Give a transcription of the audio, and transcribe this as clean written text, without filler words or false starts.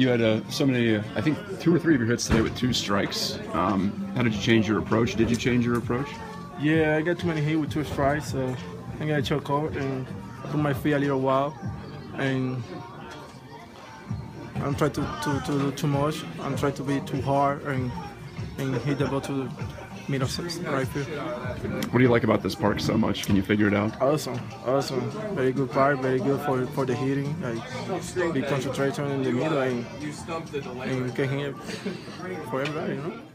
You had so many, I think 2 or 3 of your hits today with 2 strikes. How did you change your approach? Did you change your approach? Yeah, I got too many hits with 2 strikes, so I got to choke out and put my feet a little while. And I'm trying to do too much. I'm trying to be too hard and hit the ball to the middle right field. What do you like about this park so much? Can you figure it out? Awesome. Very good park, very good for the hitting. Like big concentration in the middle and we can hit for everybody, you know?